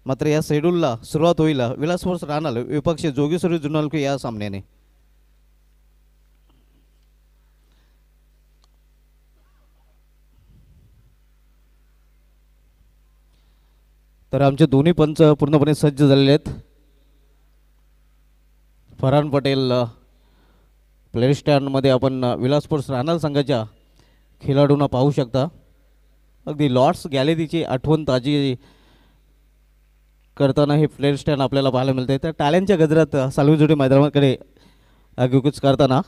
मात्र या शेड्यूलला सुरुवात होईल विलास स्पोर्ट्स राहणार विपक्ष जोगेश्वरी जुनालको या सामन्याने. तर आमचे दोन्ही पंच पूर्णपणे सज्ज झालेले आहेत. फरहान पटेल प्ले स्टँडमध्ये आपण विलास स्पोर्ट्स राहणार संघाच्या खेळाडूंना पाहू शकता. अगदी लॉर्ड्स गॅलरीची आठवण ताजी करताना हे प्ले स्टँड आपल्याला पाहायला मिळते. तर टाळ्यांच्या गजरात सालवीजोडी मैदानाकडे आगेकूच करताना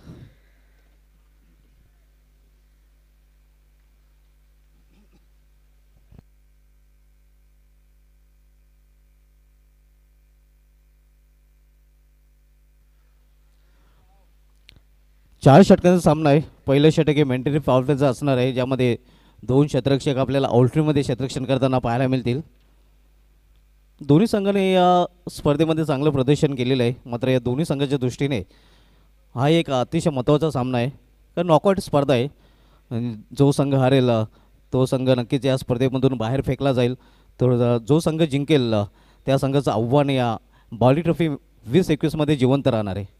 चार षटकांचा सामना आहे. पहिलं षटक हे मेंटेरी पावरचा असणार आहे, ज्यामध्ये दोन क्षेत्ररक्षक आपल्याला आउटफील्डमध्ये क्षेत्ररक्षण करताना पाहायला मिळतील. दोन्ही संघाने या स्पर्धेमध्ये चांगलं प्रदर्शन केलेलं आहे. मात्र या दोन्ही संघाच्या दृष्टीने हा एक अतिशय महत्त्वाचा सामना आहे, कारण नॉकआउट स्पर्धा आहे. जो संघ हारेल तो संघ नक्कीच या स्पर्धेमधून बाहेर फेकला जाईल. तर जो संघ जिंकेल त्या संघाचं आव्हान या बॉली ट्रॉफी 2021मध्ये जिवंत राहणार आहे.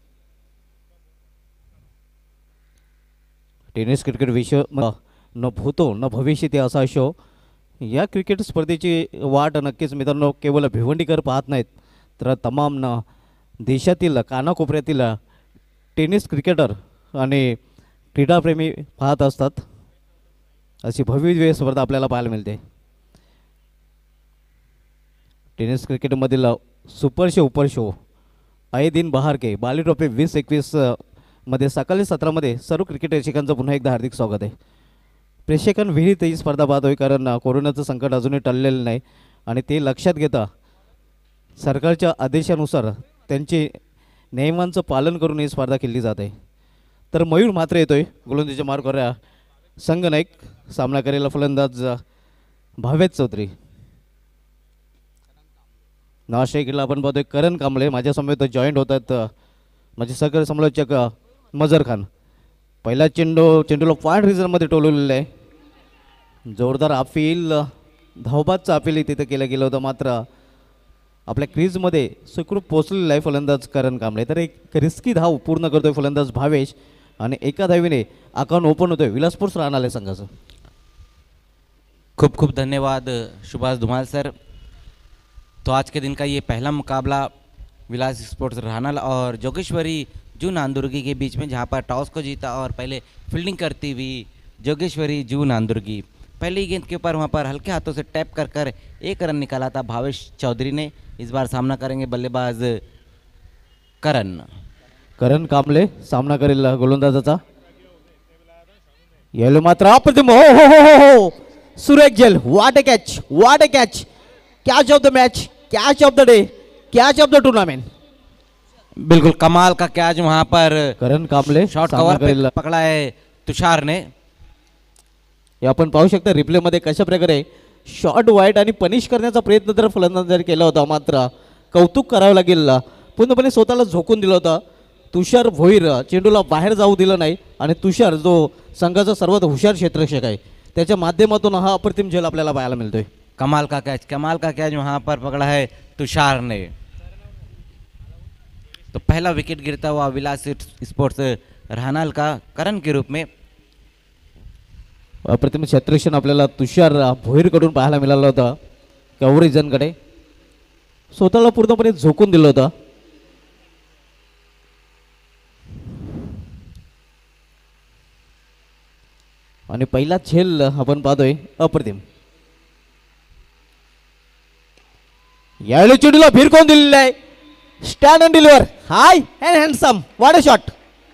टेनिस क्रिकेट विश्व न भूतो न भविष्य असा शो. या क्रिकेट स्पर्धेची वाट नक्कीच मित्रांनो केवळ भिवंडीकर पाहत नाहीत, तर तमाम देशातील कानाकोपऱ्यातील टेनिस क्रिकेटर आणि क्रीडाप्रेमी पाहत असतात. अशी भव्य स्पर्धा आपल्याला पाहायला मिळते. टेनिस क्रिकेटमधील सुपर शो उपर शो आए दिन बहार के बॉली ट्रॉफी 2021 मध्ये सकाळी 17 सर्व क्रिकेट रसिकांचं पुन्हा एकदा हार्दिक स्वागत आहे. प्रेक्षकांना विहिरीत ही स्पर्धा पाहत होय, कारण कोरोनाचं संकट अजूनही टळलेलं नाही आणि ते लक्षात घेता सरकारच्या आदेशानुसार त्यांचे नियमांचं पालन करून ही स्पर्धा खेळली जाते. तर मयूर मात्र येतोय गोलंदाजीच्या मार्गावर. संघ नाईक सामना करेला फलंदाज भावेश चौधरी. नाशिकला आपण पाहतोय करण कांबळे. माझ्यासमोर जॉईंट होतात माझे सहकारी समालोचक मजर खान. पहिला चेंडूला पॉइंट रिझनमध्ये टोलवलेलं आहे. जोरदार अपील धावबादचं अपील तिथं केलं गेलं होतं, मात्र आपल्या क्रीजमध्ये सुखरूप पोचलेला आहे फलंदाज करण कांबळे. तर एक रिस्की धाव पूर्ण करतोय फलंदाज भावेश आणि एका धावीने अकाउंट ओपन होतोय विलास स्पोर्ट्स राहणार संघाचं. खूब खूब धन्यवाद सुभाष धुमाल सर. तो आज के दिन का ये पहला मुकाबला विलास स्पोर्ट्स रानाल और जोगेश्वरी जू नांदुर्गी के बीच में, जहाँ पर टॉस को जीता और पहले फील्डिंग करती हुई जोगेश्वरी जू नांदुर्गी पहली गेंद के ऊपर वहाँ पर हल्के हाथों से टैप कर कर एक रन निकाला था भावेश चौधरी ने. इस बार सामना करेंगे बल्लेबाज करण कांबळे. सामना करेल गोलंदाजाचा. येलो मात्र अप्रतिम. हो हो हो हो सुरेख जेल. What a catch, what a catch. Catch of the match, catch of the day, catch of the tournament. बिल्कुल कमाल का कैच वहां पर करण कांबळे शॉर्ट कव्हर पे पकड़ा है तुषार ने. आपण पाहू शकता रिप्ले मध्ये कशा प्रकारे शॉर्ट वाईट आणि पनिश करण्याचा प्रयत्न तर फलंदाजाने केला होता, मात्र कौतुक करावं लागेल पूर्णपणे स्वतःला झोकून दिलं होतं. तुषार भोईर चेंडूला बाहेर जाऊ दिलं नाही आणि तुषार जो संघाचा सर्वात हुशार क्षेत्ररक्षक आहे त्याच्या माध्यमातून हा अप्रतिम झेल आपल्याला पाहायला मिळतोय. कमाल का कैच वहां पर पकड़ा है तुषार ने. तो पहला विकेट गिरता हुआ विलास स्पोर्ट्स रानाल का करण के रूप में. अप्रतिम क्षेत्ररक्षण आपल्याला तुषार भोईरकडून पाहायला मिळालं होतं. कव्हरेजनकडे स्वतःला पूर्णपणे झोकून दिलं होतं. आणि पहिला झेल आपण पाहतोय अप्रतिम. यावेळी चेंडूला भिरकवून दिलेला आहे. Stand and deliver high and handsome. What a shot.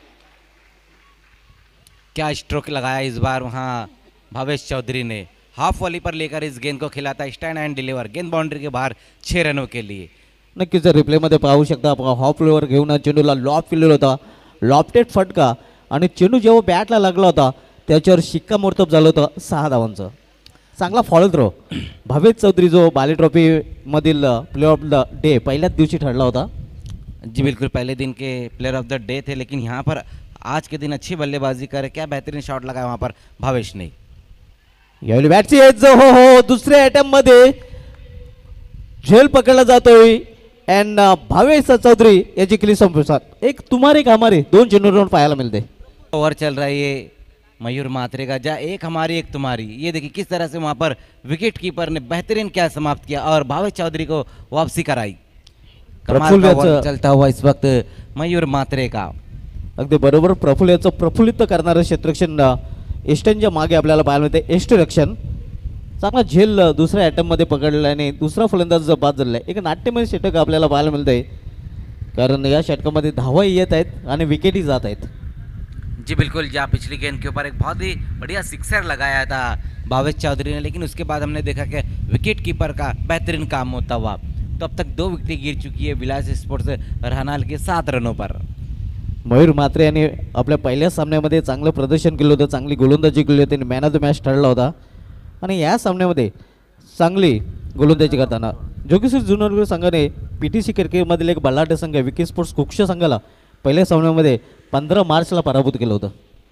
क्या स्ट्रोक लगाया इस बार वहां भावेश चौधरी ने. हाफ वॉली पर लेकर इस गेंद को खिलाता है स्टैंड एंड डिलीवर. गेंद बाउंड्री के बाहर 6 रनों के लिए. नक्कीच रिप्लेमध्ये पाहू शकता हाफ फ्लोअर घेऊन चेंडूला लॉप केलेला होता. लॉफ्टेड फटका आणि चेंडू जेव्हा बॅटला लागला होता त्याच्यावर शिक्कामोर्तब झालं होतं 6 धावांचं. चांगला फॉलो थ्रो. भावेश चौधरी जो बाली ट्रॉफी मधील प्लेयर ऑफ द डे पहिल्याच दिवशी ठरला होता. जी बिल्कुल पहले दिन के प्लेयर ऑफ द डे थे, लेकिन यहाँ पर आज के दिन अच्छी बल्लेबाजी करे. क्या बेहतरीन शॉट लगाया वहाँ पर भावेश ने. यावेळी बॅटची एज हो हो दुसऱ्या अटेम्प्ट मध्ये झेल पकडला जातोय अँड भावेश चौधरी याची केली संपुष्टात एक तुम्हारे एक हमारे दोन चेंडूंवर पाहायला मिळते. ओवर चल रहा है ये मयूर मात्रे का, जहाँ एक हमारी एक तुम्हारी, ये देखिए किस तरह से वहाँ पर विकेट कीपर ने बेहतरीन क्या समाप्त किया और भावेश चौधरी को वापसी कराई. कमाल का प्रफुल्ल ओवर याचं- चलता हुआ इस वक्त मयूर मात्रे का. अगदी बरोबर. प्रफुल्ल याचं प्रफुल्लित करणारं क्षेत्ररक्षण एस्टनच्या मागे आपल्याला पाहायला मिळते. एस्ट रक्षण चांगला झेल दुसऱ्या अटॅम्पमध्ये पकडल्याने दुसरा फलंदाज बाद झालेला आहे. एक नाट्यमय षटक आपल्याला पाहायला मिळतंय कारण या षटकामध्ये धावाही येत आहेत आणि विकेटही जात आहेत. जी बिल्कुल, जहाँ पिछली गेंद के ऊपर एक बहुत ही बढ़िया सिक्सर लगाया था भावेश चौधरी ने, लेकिन उसके बाद हमने देखा कि विकेट कीपर का बेहतरीन काम होता हुआ. तो अब तक 2 विकेटें गिर चुकी है विलास स्पोर्ट्स रहनाल के 7 रनों पर. मयूर म्हात्रे यांनी आपल्या पहिल्या सामन्यामध्ये चांगलं प्रदर्शन केलं होतं, चांगली गोलंदाजी केली होती, मॅन ऑफ द मॅच ठरला होता आणि या सामन्यामध्ये चांगली गोलंदाजी करताना जोगेश्वरी जुन्नर संघाने PTC क्रिकेटमधील एक बलाढ्य संघ विकी स्पोर्ट्स कुक्ष संघाला पहिल्या सामन्यामध्ये 15 मार्चला पराभूत केलं होतं.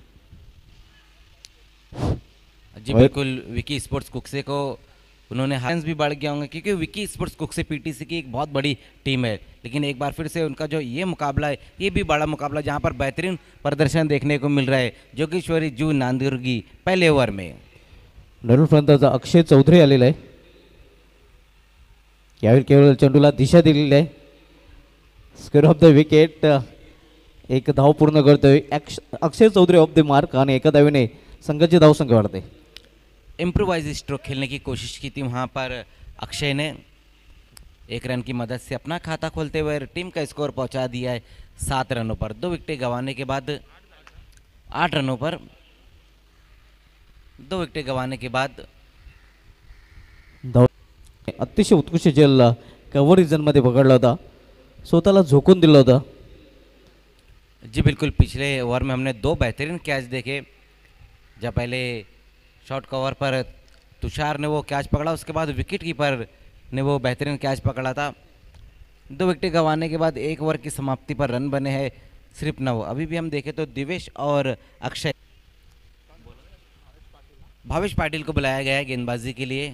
जी बिल्कुल, विकी स्पोर्ट्स कुक्से को उन्होंने हाइंस भी बढ़ गया होंगे क्योंकि विकी स्पोर्ट्स कुक्से PTC की एक बहुत बड़ी टीम है. लेकिन एक बार फिर से उनका जो ये मुकाबला है ये भी बड़ा मुकाबला जहां पर बेहतरीन प्रदर्शन देखने को मिल रहा है जोगेश्वरी जू नांदुर्गी पहले ओवर में. नरून फलंदाजा अक्षय चौधरी आलेला आहे. यावेळी केवळ चेंडूला दिशा दिलेली आहे. स्क्वेअर ऑफ द विकेट एक धाव पूर्ण करतोय Akshay Chaudhary off the mark आणि एका धावेने संघाची धावसंख्या वाढते. इम्प्रोवाइज स्ट्रोक खेलने की कोशिश की थी वहाँ पर अक्षय ने. 1 रन की मदद से अपना खाता खोलते हुए टीम का स्कोर पहुंचा दिया है 7 रनों पर. 2 विकेटें गंवाने के बाद 8 रनों पर 2 विकेटें गंवाने के बाद धाव अतिशय उत्कृष्ट झेल कव्हर रिजनमध्ये पकडला होता, स्वतःला झोकून दिलं होतं. जी बिल्कुल, पिछले ओवर में हमने 2 बेहतरीन कैच देखे. जब पहले शॉर्ट कवर पर तुषार ने वो कैच पकड़ा, उसके बाद विकेट कीपर ने वो बेहतरीन कैच पकड़ा था. 2 विकेटें गंवाने के बाद 1 ओवर की समाप्ति पर रन बने हैं सिर्फ 9. अभी भी हम देखें तो दिवेश और अक्षय, भावेश पाटिल को बुलाया गया है गेंदबाजी के लिए.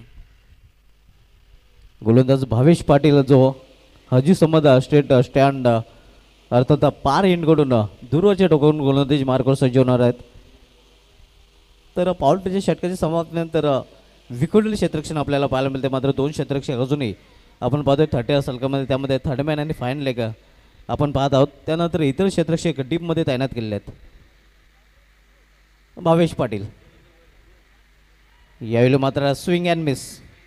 गोलंदाज भावेश पाटील जो हजी समद स्टेट स्टँड अर्थात पार एंडकडून दूरवरच्या टोकावरून गोलंदाजी मार्कवर सज्ज होणार आहेत. तर पाऊलच्या षटकाच्या समाप्तीनंतर विखुरलेले क्षेत्ररक्षण आपल्याला पाहायला मिळते. मात्र 2 क्षेत्ररक्षक अजूनही आपण पाहतोय 30 सलकामध्ये, त्यामध्ये थर्ड मॅन आणि फाईन लेग आपण पाहत आहोत. त्यानंतर इतर क्षेत्ररक्षक डीपमध्ये तैनात केलेले आहेत. भावेश पाटील यावेळी मात्र स्विंग अँड मिस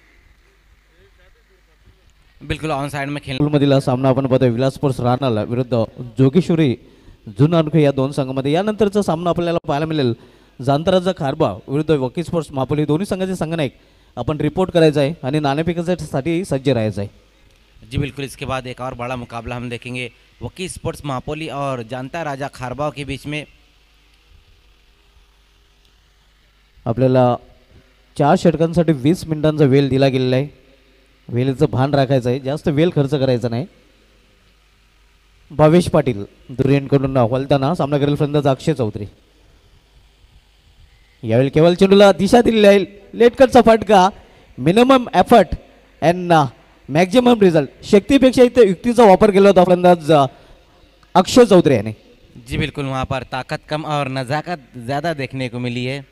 बिल्कुल ऑन साइड में खेलने मधील सामना आपण पाहतोय विलास स्पोर्ट्स राहणार विरुद्ध जोगेश्वरी जुन्नर या 2 संघामध्ये. यानंतरचा सामना आपल्याला पाहायला मिळेल जांतराचा खारबा विरुद्ध वकी स्पोर्ट्स मापोली. दोन्ही संघाचे संघनायक आपण रिपोर्ट करायचा आहे आणि नाणेफेकीसाठी सज्ज राहायचं आहे. जी बिल्कुल, इसके बाद एक और बड़ा मुकाबला हम देखेंगे वकी स्पोर्ट्स मापोली और जानता राजा खारबाव के बीच में. आपल्याला 4 षटकांसाठी 20 मिनिटांचा वेळ दिला गेलेला आहे. वेळेचं भान राखायचं आहे, जास्त वेळ खर्च करायचा नाही. भावेश पाटील दुर्यनकडून वलताना सामना करेल फलंदाज अक्षय चौधरी. यावेळी केवळ चेंडूला दिशा दिलेली आहे. लेटकटचा फटका, minimum effort and maximum result. शक्तीपेक्षा इथे युक्तीचा वापर केला होता फलंदाज अक्षय चौधरी याने. जी बिल्कुल, वहाँ पर ताकत कम और नज़ाकत ज़्यादा देखने को मिली है.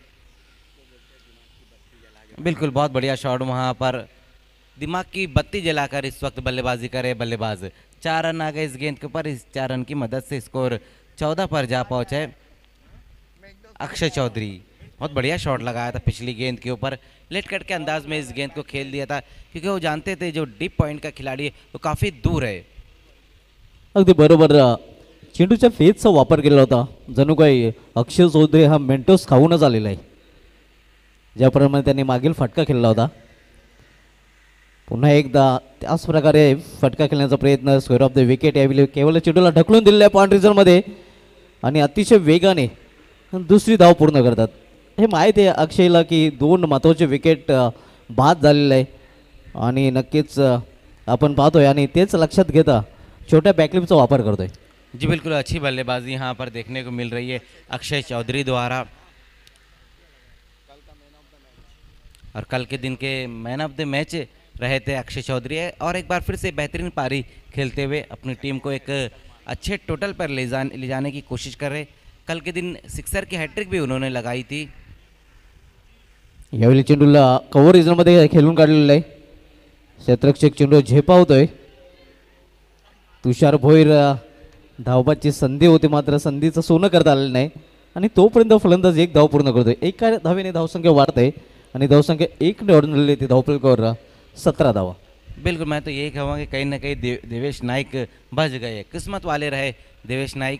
बिल्कुल, बहुत बढ़िया शॉट. वहाँ पर दिमाग की बत्ती जलाकर इस वक्त बल्लेबाजी करे बल्लेबाज. 4 रन आ गए इस गेंद के ऊपर. इस 4 रन की मदद से स्कोर 14 पर जा पहुँचे अक्षय चौधरी. बहुत बढ़िया शॉट लगाया था पिछली गेंद के ऊपर. लेट कट के अंदाज में इस गेंद को खेल दिया था क्योंकि वो जानते थे जो डीप पॉइंट का खिलाड़ी है वो काफ़ी दूर है. अगदी बरोबर. चेंडूच्या फेजचा वापर केला होता. जणू काही अक्षय चौधरी हा मेंटोस खाऊनच आलेला आहे. ज्याप्रमाणे त्यांनी मागील फटका खेळला होता, पुन्हा एकदा त्याच प्रकारे फटका खेळण्याचा प्रयत्न. स्क्वेअर ऑफ द विकेट यावेळी केवळ चेंडूला ढकलून दिलेला आहे पॉइंट रिझनमध्ये आणि अतिशय वेगाने दुसरी धाव पूर्ण करतात. हे माहीत आहे अक्षयला की 2 महत्त्वाचे विकेट बाद झालेले आहे आणि नक्कीच आपण पाहतोय आणि तेच लक्षात घेता छोट्या बॅकलिपचा वापर करतोय. जी बिल्कुल, अच्छी बल्लेबाजी यहाँ पर देखने को मिल रही है अक्षय चौधरी द्वारा. और कल के दिन के मैन ऑफ द मैच रहे थे अक्षय चौधरी है, और एक बार फिर से बेहतरीन पारी खेलते हुए अपनी टीम को एक अच्छे टोटल पर ले जाने की कोशिश कर रहे। कल के दिन सिक्सर की हैट्रिक भी उन्होंने लगाई थी। यावेळी चेंडूला कव्हर रिजनमध्ये खेळून काढलेलं आहे. क्षेत्ररक्षक चेंडू झेपावतोय. तुषार भोईर धावबाची संधी होती, मात्र संधीचं सोनं करता आलेलं नाही आणि तोपर्यंत फलंदाज एक धाव पूर्ण करतोय. एका धावेने धावसंख्या वाढते आणि धावसंख्या एक निवडलेली ती धावफलकावर 17 धावा. बिल्कुल, मैं तो यही कहूँगा कि कहीं ना कहीं देवेश नाइक बच गए, किस्मत वाले रहे देवेश नाइक।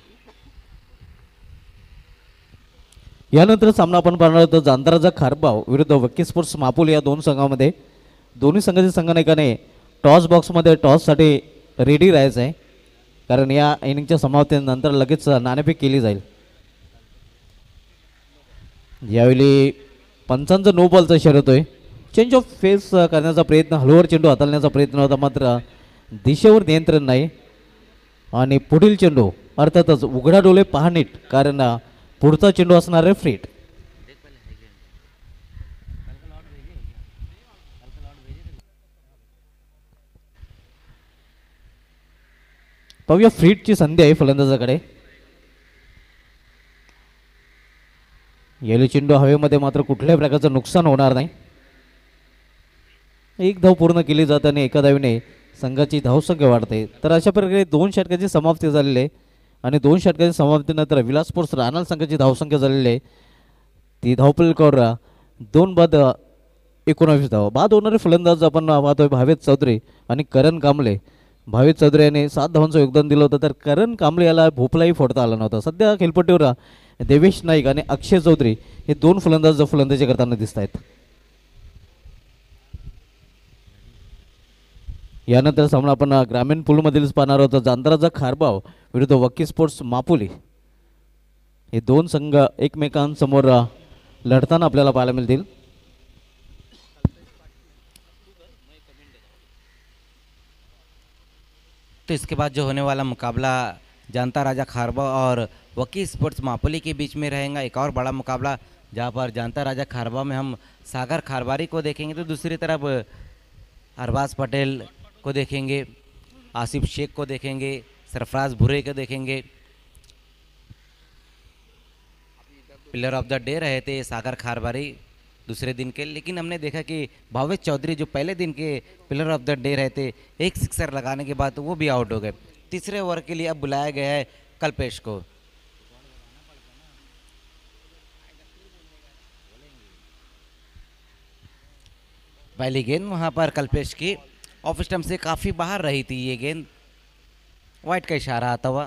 यानंतर सामना आपण पाहणार आहोत जांताराचा खारबाव विरुद्ध वक्की स्पोर्ट्स मापोल या दोन संघामध्ये. दोन्ही संघाच्या संघनायकाने टॉस बॉक्समध्ये टॉससाठी रेडी राहायचं आहे, कारण या इनिंगच्या समाप्तीनंतर लगेच नाणेफेक केली जाईल. यावेळी पंचांचा नो बॉलचा इशारा होतोय. चेंज ऑफ फेस करण्याचा प्रयत्न, हलवर चेंडू हाताळण्याचा प्रयत्न होता, मात्र दिशेवर नियंत्रण नाही आणि पुढील चेंडू अर्थातच उघडा डोळे पहा नीट, कारण पुढचा चेंडू असणार आहे फ्रीट. पाहूया फ्रीटची संधी आहे फलंदाजाकडे. येलो चेंडू हवेमध्ये, मात्र कुठल्याही प्रकारचं नुकसान होणार नाही. एक धाव पूर्ण केली जाते आणि एका धावीने संघाची धावसंख्या वाढते. तर अशा प्रकारे 2 षटकाची समाप्ती झालेली आहे आणि 2 षटकाच्या समाप्तीनंतर विलास स्पोर्ट्स राहणार संघाची धावसंख्या झालेली आहे ती धावफलकावर 2 बाद 19 धावा. बाद होणारे फलंदाज आपण पाहतोय भावेश चौधरी आणि करण कांबळे. भावेश चौधरी याने 7 धावांचं योगदान दिलं होतं, तर करण कांबळे याला भोपलाही फोडता आला नव्हता. सध्या खेळपट्टीवर देवेश नाईक आणि अक्षय चौधरी हे 2 फलंदाज फलंदाजी करताना दिसत आहेत. यानंतर सामना आपण ग्रामीण पूलमधील पाहणार आहोत जांताराचा खारबाव विरुद्ध वक्की स्पोर्ट्स मापोली. हे 2 संघ एकमेकांसमोर लढताना आपल्याला पाहायला मिळतील. तो इसके बाद जो होने वाला मुकाबला जानता राजा खारबा और वकी स्पोर्ट्स मापोली के बीच में रहेगा। एक और बड़ा मुकाबला जहां पर जानता राजा खारबा में हम सागर खारबारी को देखेंगे, तो दूसरी तरफ अरबाज पटेल को देखेंगे, आसिफ शेख को देखेंगे, सरफराज भुरे को देखेंगे। प्लेयर ऑफ द डे रहे थे सागर खारबारी दूसरे दिन के, लेकिन हमने देखा कि भावेश चौधरी जो पहले दिन के प्लेयर ऑफ द डे रहे थे, एक सिक्सर लगाने के बाद वो भी आउट हो गए। तीसरे ओवर के लिए अब बुलाया गया है कल्पेश को। पहली गेंद वहां पर कल्पेश की ऑफ स्टंप से काफी बाहर रही थी ये गेंद, वाइट का इशारा आता हुआ।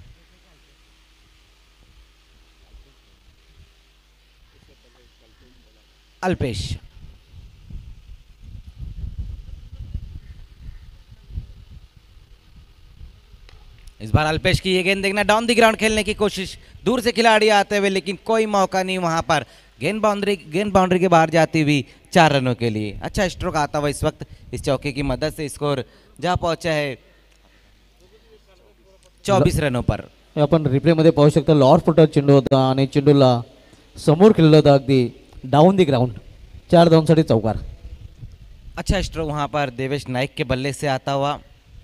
अल्पेश इस बार अल्पेश की ये गेंद देखना, डाउन द ग्राउंड खेलने की कोशिश, दूर से खिलाड़ी आते हुए लेकिन कोई मौका नहीं वहां पर। गेंद बाउंड्री के बाहर जाती हुई 4 रनों के लिए। अच्छा स्ट्रोक आता हुआ इस वक्त इस चौके की मदद से स्कोर जा पहुंचा है 24 रनों पर। आपण रिप्लेमध्ये पाहू शकता लॉर फुटर चेंडू होता आणि चेंडूला समोर खेळलं होतं अगदी डाऊन दी ग्राउंड, 4 धावांसाठी चौकार। अच्छा स्ट्रोक वहां पर देवेश नाइक के बल्ले से आता हुआ।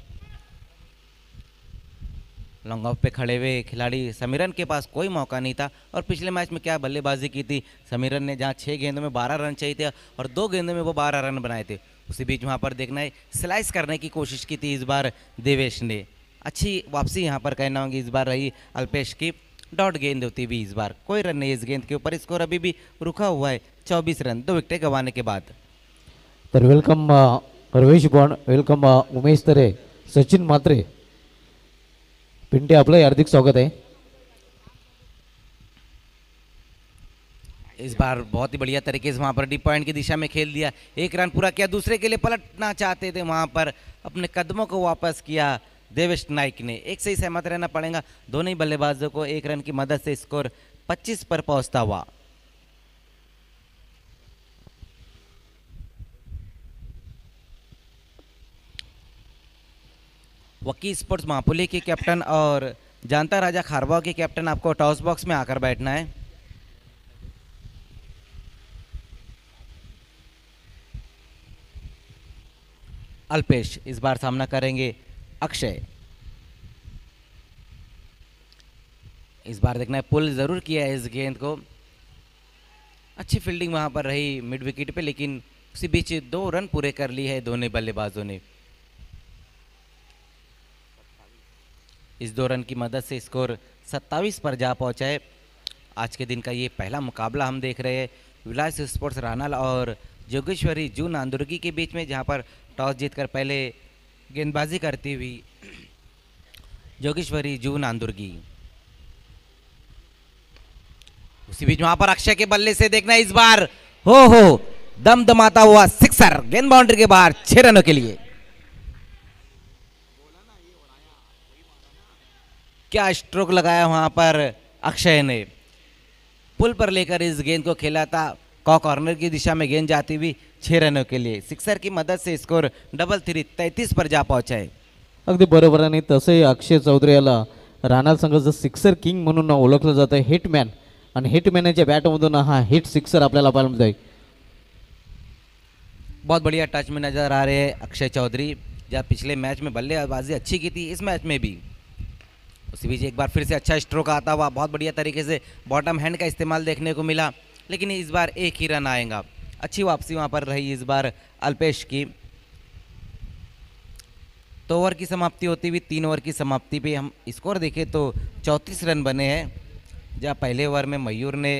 लॉन्ग ऑफ पे खड़े हुए खिलाड़ी समीरन के पास कोई मौका नहीं था, और पिछले मैच में क्या बल्लेबाजी की थी समीरन ने, जहां 6 गेंदों में 12 रन चाहिए थे और 2 गेंदों में वो 12 रन बनाए थे। उसी बीच वहां पर देखना है स्लाइस करने की कोशिश की थी इस बार देवेश ने। अच्छी वापसी यहाँ पर कहना होगी इस बार रही अल्पेश की। डॉट गेंद होती हुई इस बार कोई रन नहीं इस गेंद के ऊपर, स्कोर अभी भी रुका हुआ है 24 रन 2 विकेटें गंवाने के बाद। तर वेलकम प्रवेश बॉन्ड, वेलकम उमेश तरे, सचिन मात्रे, पिंटे, आपलं हार्दिक स्वागत है। इस बार बहुत ही बढ़िया तरीके से वहां पर डीप पॉइंट की दिशा में खेल दिया, 1 रन पूरा किया, दूसरे के लिए पलटना चाहते थे वहां पर अपने कदमों को वापस किया देवेश नाइक ने। एक से ही सहमत रहना पड़ेगा दोनों ही बल्लेबाजों को, 1 रन की मदद से स्कोर 25 पर पहुंचता हुआ। वकी स्पोर्ट्स मापुली के कैप्टन और जानता राजा खारबाव के कैप्टन आपको टॉस बॉक्स में आकर बैठना है। अल्पेश। इस बार सामना करेंगे अक्षय। इस बार देखना है, पुल जरूर किया है इस गेंद को। अच्छी फील्डिंग वहां पर रही मिड विकेट पे, लेकिन उसी बीच 2 रन पूरे कर लिए है दोनों बल्लेबाजों ने। इस 2 रन की मदद से स्कोर 27 पर जा पहुंचा है। आज के दिन का ये पहला मुकाबला हम देख रहे हैं विलास स्पोर्ट्स रानाल और जोगेश्वरी जू नांदुर्गी के बीच में, जहां पर टॉस जीतकर पहले गेंदबाजी करती हुई जोगेश्वरी जू नांदुर्गी। उसी बीच वहां पर अक्षय के बल्ले से देखना इस बार हो दमदमाता हुआ सिक्सर, गेंद बाउंड्री के बाहर 6 रनों के लिए। क्या स्ट्रोक लगाया वहां पर अक्षय ने, पुल पर लेकर इस गेंद को खेला था। कॉर्नर की दिशा में गेंद जाती हुई 6 रनों के लिए। सिक्सर की मदद से स्कोर 33 पर जा पहुंचा है। अगदी बरोबर. आणि तसंही अक्षय चौधरी याला रानाल संघाचं सिक्सर किंग म्हणून ओळखलं जातं, हिटमॅन. आणि हिटमॅनच्या बॅटमधून हा हिट सिक्सर आपल्याला पाहायला मिळतोय. बहुत बढ़िया टच में नजर आ रहे हैं अक्षय चौधरी, जहाँ पिछले मैच में बल्लेबाजी अच्छी की थी, इस मैच में भी। उसी बीच एक बार फिर से अच्छा स्ट्रोक आता हुआ, बहुत बढ़िया तरीके से बॉटम हैंड का इस्तेमाल देखने को मिला, लेकिन इस बार एक ही रन आएगा। अच्छी वापसी वहाँ पर रही इस बार अल्पेश की। 2 ओवर की समाप्ति होती हुई 3 ओवर की समाप्ति पे हम स्कोर देखें तो 34 रन बने हैं, जहाँ पहले ओवर में मयूर ने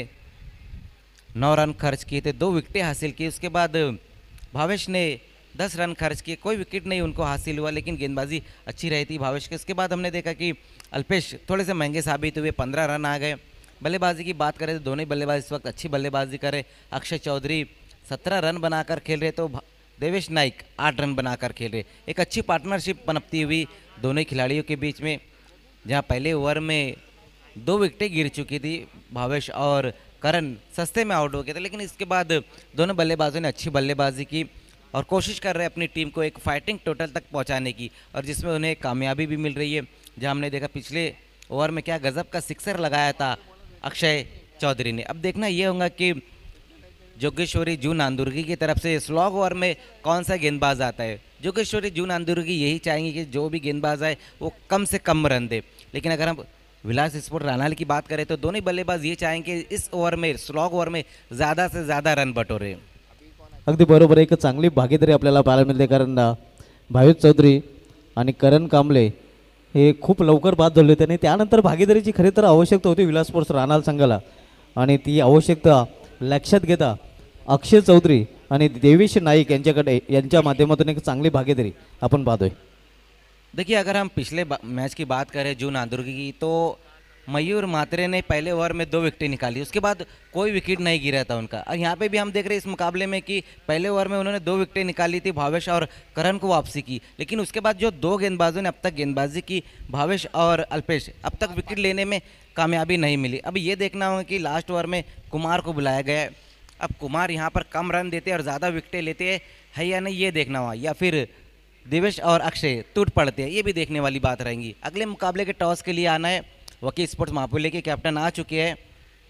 9 रन खर्च किए थे, 2 विकेटें हासिल की। उसके बाद भावेश ने 10 रन खर्च किए, कोई विकेट नहीं उनको हासिल हुआ, लेकिन गेंदबाजी अच्छी रही थी भावेश के। उसके बाद हमने देखा कि अल्पेश थोड़े से महंगे साबित हुए, 15 रन आ गए। बल्लेबाजी की बात करें तो दोनों ही बल्लेबाज इस वक्त अच्छी बल्लेबाजी करे। अक्षय चौधरी 17 रन बनाकर खेल रहे, तो देवेश नाइक 8 रन बनाकर खेल रहे। एक अच्छी पार्टनरशिप पनपती हुई दोनों ही खिलाड़ियों के बीच में, जहाँ पहले ओवर में 2 विकेटें गिर चुकी थी, भावेश और करण सस्ते में आउट हो गए थे, लेकिन इसके बाद दोनों बल्लेबाजों ने अच्छी बल्लेबाजी की और कोशिश कर रहे हैं अपनी टीम को एक फाइटिंग टोटल तक पहुंचाने की, और जिसमें उन्हें कामयाबी भी मिल रही है। जहां हमने देखा पिछले ओवर में क्या गजब का सिक्सर लगाया था अक्षय चौधरी ने। अब देखना ये होगा कि जोगेश्वरी जू नांदुर्गी की तरफ से स्लॉग ओवर में कौन सा गेंदबाज आता है। जोगेश्वरी जू नांदुर्गी यही चाहेंगे कि जो भी गेंदबाज आए वो कम से कम रन दे, लेकिन अगर हम विलास स्पोर्ट रानाल की बात करें तो दोनों बल्लेबाज ये चाहेंगे इस ओवर में, स्लॉग ओवर में ज़्यादा से ज़्यादा रन बटोरे। अगदी बरोबर. एक चांगली भागीदारी आपल्याला पाहायला मिळते, कारण भावेश चौधरी आणि करण कांबळे हे खूप लवकर बाद झाले होते आणि त्यानंतर भागीदारीची खरी तर आवश्यकता होती विलास स्पोर्ट्स रानाल संघाला, आणि ती आवश्यकता लक्षात घेता अक्षय चौधरी आणि देवेश नाईक यांच्या माध्यमातून एक चांगली भागीदारी आपण पाहतोय. देखिए, अगर हम पिछले मैच की बात करें जू नांदुर्गी की, तो मयूर मात्रे ने पहले ओवर में 2 विकेटें निकाली, उसके बाद कोई विकेट नहीं गिरा था उनका। और यहाँ पे भी हम देख रहे हैं इस मुकाबले में कि पहले ओवर में उन्होंने 2 विकेटें निकाली थी, भावेश और करण को वापसी की, लेकिन उसके बाद जो 2 गेंदबाजों ने अब तक गेंदबाजी की, भावेश और अल्पेश, अब तक विकेट लेने में कामयाबी नहीं मिली। अब ये देखना होगा कि लास्ट ओवर में कुमार को बुलाया गया है, अब कुमार यहाँ पर कम रन देते और ज़्यादा विकेटें लेते हैं या नहीं, ये देखना होगा, या फिर देवेश और अक्षय टूट पड़ते हैं, ये भी देखने वाली बात रहेंगी। अगले मुकाबले के टॉस के लिए आना है। वकील स्पोर्ट्स महापुले के कैप्टन आ चुके हैं।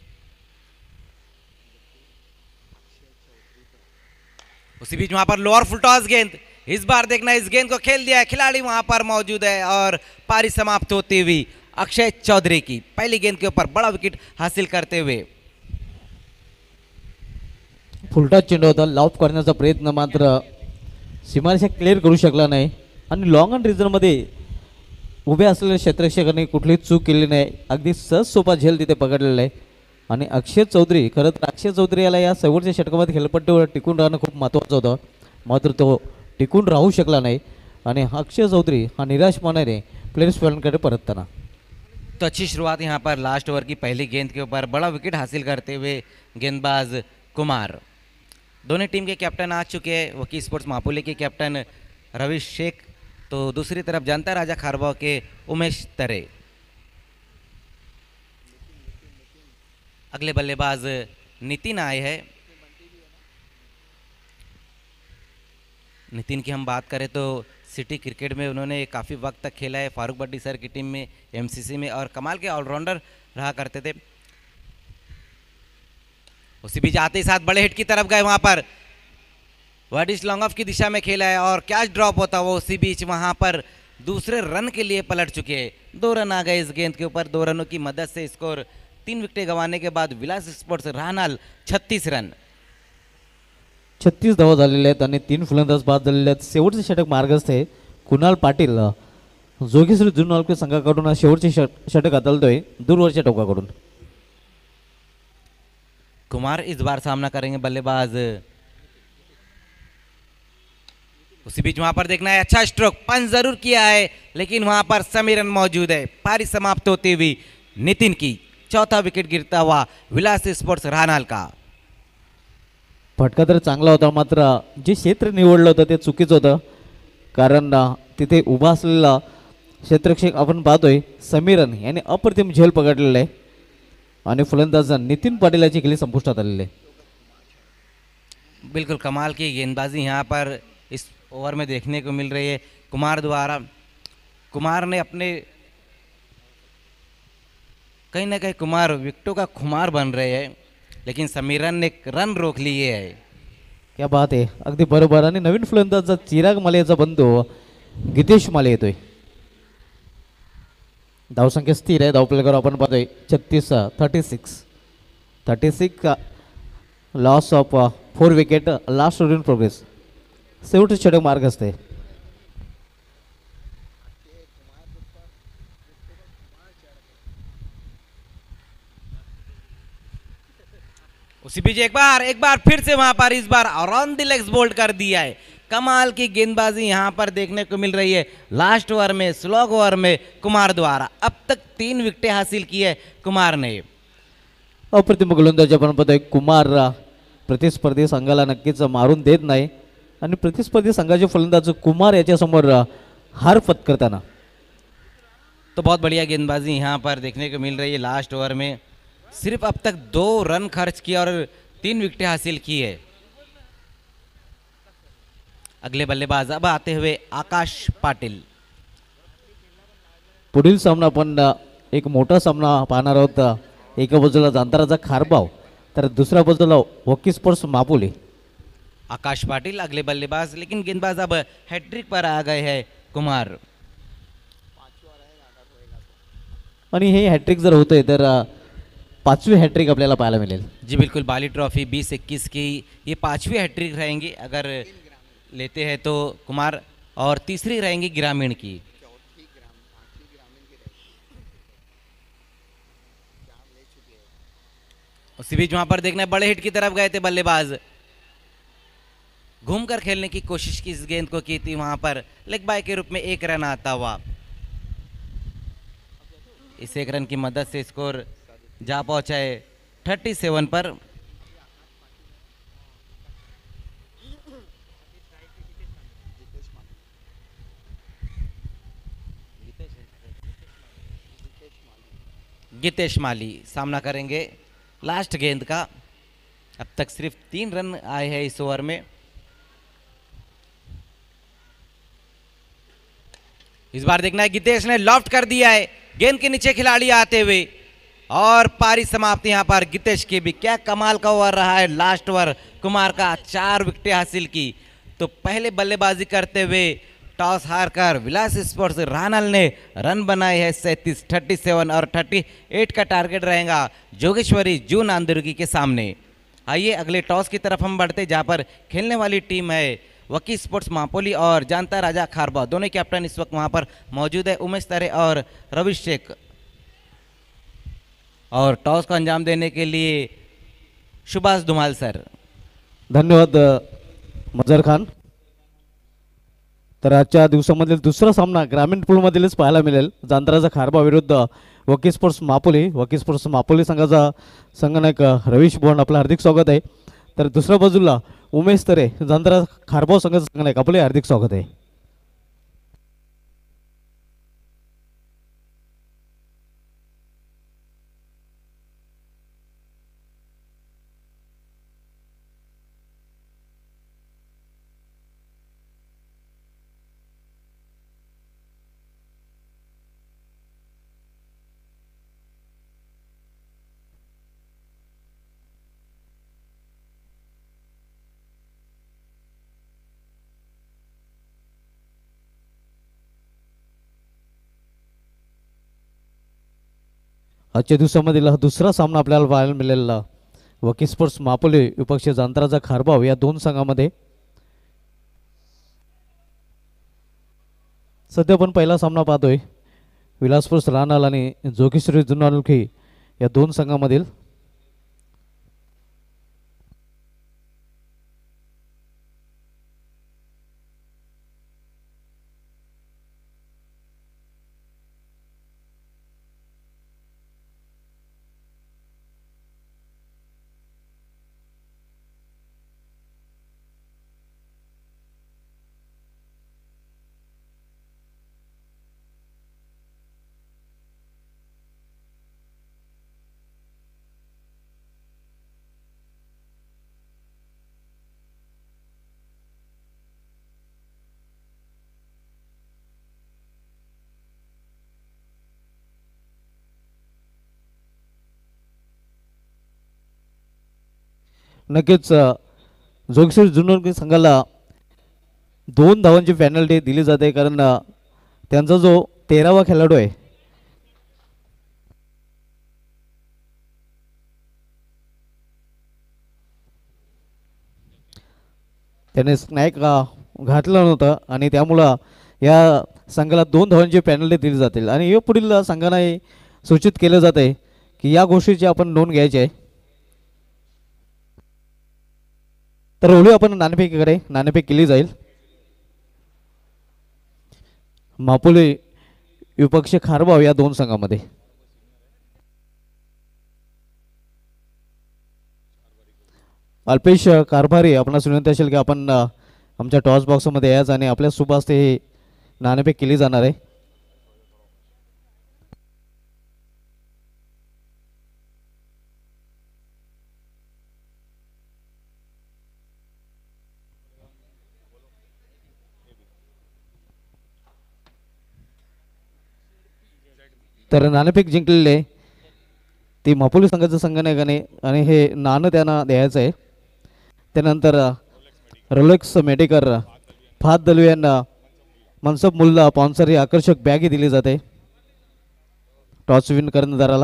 उसी बीच वहां पर लोअर फुल टॉस गेंद, इस बार देखना इस गेंद को खेल दिया है, खिलाड़ी वहां पर मौजूद है और पारी समाप्त होती हुई अक्षय चौधरी की पहली गेंद के ऊपर बड़ा विकेट हासिल करते हुए। फुलटॉस चेंडू होता, लॉफ करण्याचा प्रयत्न मात्र सीमारेषा क्लिअर करू शकला नाही, आणि लॉंग ऑन रिझनमध्ये उभे असलेल्या क्षेत्ररक्षकांनी कुठलीही चूक केली नाही, अगदी सहज सोपा झेल तिथे पकडलेला आहे. आणि अक्षय चौधरी, खरं तर अक्षय चौधरी याला या शेवटच्या षटकामध्ये खेळपट्टीवर टिकून राहणं खूप महत्त्वाचं होतं, मात्र तो टिकून राहू शकला नाही, आणि अक्षय चौधरी हा निराश मानाने प्लेयर्स फॉर्मकडे परतताना. तो अच्छी शुरुआत यहाँ पर लास्ट ओवर की पहली गेंद के ऊपर बड़ा विकेट हासिल करते हुए गेंदबाज कुमार। दोनों टीम के कैप्टन आ चुके हैं, वकील स्पोर्ट्स महापुले के कैप्टन रवि शेख, तो दूसरी तरफ जनता राजा खारबाव के उमेश तरे। अगले बल्लेबाज नितिन आए हैं। नितिन की हम बात करें तो सिटी क्रिकेट में उन्होंने काफ़ी वक्त तक खेला है, फारूक भट्टी सर की टीम में, एमसीसी में, और कमाल के ऑलराउंडर रहा करते थे। उसी बीच आते ही साथ बड़े हिट की तरफ गए, वहां पर वाडिस लॉन्ग ऑफ की दिशा में खेला है और कैच ड्रॉप होता वो उसी बीच वहां पर दूसरे रन के लिए पलट चुके हैं। 2 रन आ गए इस गेंद के ऊपर। 2 रनों की मदद से स्कोर 3 विकेटें गंवाने के बाद विलास स्पोर्ट्स राहनाल 36 रन। 36 धावा झालेल्या आहेत आणि 3 फलंदाज बाद झालेले आहेत. शेवटचे षटक मार्गस्थ आहे. कुणाल पाटील जोगेश्वरी जुन्नर संघाकडून शेवटचे षटक हाताळतोय दूरवरच्या टोकाकडून. कुमार इस बार सामना करेंगे बल्लेबाज। उसी बीच वहां पर देखना है, अच्छा स्ट्रोक पंच जरूर किया है लेकिन वहां पर समीरन मौजूद है। पारी समाप्त होती हुई नितिन की चौथा विकेट गिरता हुआ विलास स्पोर्ट्स राहनाल का। फटका तर चांगला होता, मात्र जे क्षेत्र निवडलं होतं ते चुकीचं होतं. कारण तिथे उभा असलेला क्षेत्ररक्षक आपण पाहतोय समीरन याने अप्रतिम झेल पकडलेला आहे आणि फलंदाज नितीन पाटील याची खेळी संपुष्टात आलेली आहे. बिल्कुल कमाल की गेंदबाजी यहाँ पर इस ओवर में देखने को मिल रही है कुमार द्वारा। कुमार ने अपने कहीं ना कहीं कुमार विकेटों का खुमार बन रहे हैं लेकिन समीरन ने रन रोक लिए है। क्या बात आहे, अगदी बरोबर. आणि नवीन फलंदाज चिराग मालेचा बंधू गितेश माले येतोय. धावसंख्या स्थिर आहे. धावफलकावर आपण पाहतोय 36 loss of 4 wicket last over in progress. शेवटचे षटक मार्ग असते. उसी बीच एक बार फिर से वहां पर इस बार ऑन द लेग्स बोल्ड कर दिया है। कमाल की गेंदबाजी यहां पर देखने को मिल रही है लास्ट ओवर में, स्लॉग ओवर में कुमार द्वारा। अब तक 3 विकेटें हासिल की है कुमार ने। अप्रतिम गोलंदाज आपण पाहतोय. कुमार प्रतिस्पर्धी संघाला नक्कीच मारून देत नाही आणि प्रतिस्पर्धी संघाचे फलंदाज कुमार याच्यासमोर हार पत्करताना. तो बहुत बढ़िया गेंदबाजी यहाँ पर देखने को मिल रही है। लास्ट ओवर में सिर्फ अब तक 2 रन खर्च किए और 3 विकेटें हासिल की है। अगले बल्लेबाज अब आते हुए आकाश पाटिल। पुढील सामना आपण एक मोठा सामना पाहणार आहोत. एका बाजूला जांताराचा खारबाव तर दुसऱ्या बाजूला वॉकी स्पोर्ट्स मापोली. आकाश पाटिल अगले बल्लेबाज, लेकिन गेंदबाज अब हैट्रिक पर आ गए हैं कुमार। आणि हे हॅट्रिक जर होतंय तर 5वी हॅट्रिक आपल्याला पाहायला मिळेल. जी बिल्कुल, बाली ट्रॉफी 2021 की ये 5वीं हैट्रिक रहेंगी अगर लेते हैं तो कुमार, और तीसरी रहेंगी ग्रामीण की। उसी बीच वहां पर देखना है, बड़े हिट की तरफ गए थे बल्लेबाज, घूमकर खेलने की कोशिश की इस गेंद को की थी वहां पर, लेग बाय के रूप में 1 रन आता हुआ। इस 1 रन की मदद से स्कोर जा पहुंचा है 37 पर। गितेश माली सामना करेंगे लास्ट गेंद का। अब तक सिर्फ 3 रन आए हैं इस ओवर में। इस बार देखना है, गितेश ने लॉफ्ट कर दिया है, गेंद के नीचे खिलाड़ी आते हुए, और पारी समाप्त यहां पर गितेश की भी। क्या कमाल का ओवर रहा है लास्ट ओवर कुमार का, 4 विकेटें हासिल की। तो पहले बल्लेबाजी करते हुए टॉस हारकर विलास स्पोर्ट्स राहनाल ने रन बनाए हैं 37 और 38 का टारगेट रहेगा जोगेश्वरी जून आंदुर्गी के सामने। आइए अगले टॉस की तरफ हम बढ़ते, जहां पर खेलने वाली टीम है वकी स्पोर्ट्स मापोली और जानता राजा खारबा। दोनों कैप्टन इस वक्त वहां पर मौजूद है, उमेश तरे और रवि शेख। और टॉस को अंजाम देने के लिए सुभाष धुमाल सर। धन्यवाद मजर खान. तर आजच्या दिवसामधील दुसरा सामना ग्रामीण पूलमधीलच पाहायला मिळेल. जांतराचा खारबा विरुद्ध वकी स्पोर्ट्स मापोली. वकी स्पोर्ट्स मापोली संघाचा संघनायक रवीश भवन, आपलं हार्दिक स्वागत आहे. तर दुसऱ्या बाजूला उमेश तरे, जांतरा खारबाव संघाचा संघनायक, आपले हार्दिक स्वागत आहे. आजच्या दिवसामधील हा दुसरा सामना आपल्याला पाहायला मिळालेला वकी स्पोर्ट्स मापोली विपक्ष जांतराचा खारबाव या दोन संघामध्ये. सध्या आपण पहिला सामना पाहतोय विलास स्पोर्ट्स रानाल आणि जोगेश्वरी जुनालुखी या दोन संघामधील. नक्कीच जोगेश्वरी जुनालुखी संघाला 2 धावांची पेनल्टी दिली जाते कारण त्यांचा जो 13वा खेळाडू आहे त्याने स्नॅक घातलं नव्हतं आणि त्यामुळं या संघाला 2 धावांची पेनल्टी दिली जातील आणि या पुढील संघांना सूचित केलं जात आहे की या गोष्टीची आपण नोंद घ्यायची आहे. तर वळूया आपण नाणेफेकीकडे. नाणेफेक केली जाईल. मापोली विपक्ष खारबाव या दोन संघामध्ये. अल्पेश कारभारी आपणास विनंती असेल की आपण आमच्या टॉस बॉक्समध्ये याच आणि आपल्या शुभ हस्ते हे नाणेफेक केली जाणार आहे. तर नाणेफेक जिंकलेले ती मापोली संघाचं संघनायकाने आणि हे नाणं त्यांना द्यायचं आहे. त्यानंतर रोलेक्स मेडिकर फाद दलवी यांना मनसब मुल्ला स्पॉन्सर ही आकर्षक बॅगही दिली जाते टॉस विन कर्णधाराला.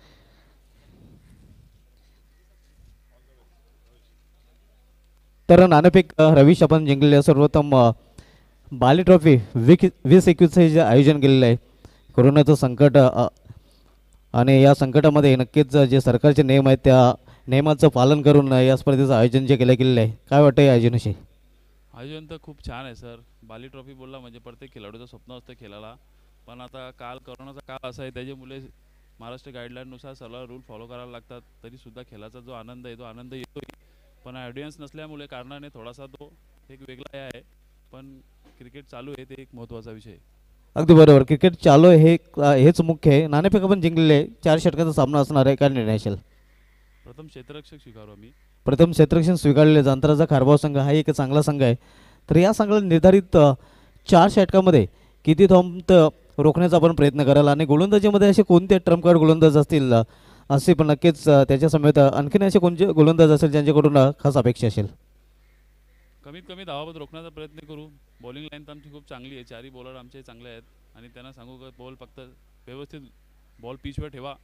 तर नाणेफेक रवीश आपण जिंकलेले सर्वोत्तम बाली ट्रॉफी 2021 जे आयोजन केलेलं आहे. कोरोनाचं संकट आणि या संकटामध्ये नक्कीच जे सरकारचे नियम आहेत त्या नियमाचं पालन करून या स्पर्धेचं आयोजन जे केलेलं आहे. काय वाटतं या आयोजनाशी? आयोजन तर खूप छान आहे सर. बाली ट्रॉफी बोलला म्हणजे प्रत्येक खेळाडूचं स्वप्न असतं खेळायला. पण आता कोरोनाचा काळ असा आहे त्याच्यामुळे महाराष्ट्र गाईडलाईननुसार सर्व रूल फॉलो करायला लागतात. तरीसुद्धा खेळाचा जो आनंद आहे तो आनंद येतोय. पण ऑडियन्स नसल्यामुळे कारणाने थोडासा तो एक वेगळा आहे. पण क्रिकेट चालू आहे ते एक महत्त्वाचा विषय. अगदी बरोबर. क्रिकेट चालू आहे हेच मुख्य आहे. नाणेफेक आपण जिंकलेले 4 षटकांचा सामना असणार आहे. काय निर्णय असेल? प्रथम क्षेत्ररक्षक स्वीकारू आम्ही. प्रथम क्षेत्ररक्षण स्वीकारलेले जांतराचा खारबाव संघ हा एक चांगला संघ आहे. तर या संघाला निर्धारित 4 षटकामध्ये किती धावा रोखण्याचा आपण प्रयत्न कराल आणि गोलंदाजीमध्ये असे कोणते ट्रम्प कार्ड गोलंदाज असतील असे पण नक्कीच त्याच्या समेत आणखीन असे कोणते गोलंदाज असेल ज्यांच्याकडून खास अपेक्षा असेल? कमीत कमी धावापत रोखण्याचा प्रयत्न करू. बॉलिंग लाईन तर आमची खूप चांगली आहे. 4ही बॉलर आमचे चांगले आहेत आणि त्यांना सांगू का बॉल फक्त व्यवस्थित बॉल पिचवर ठेवा.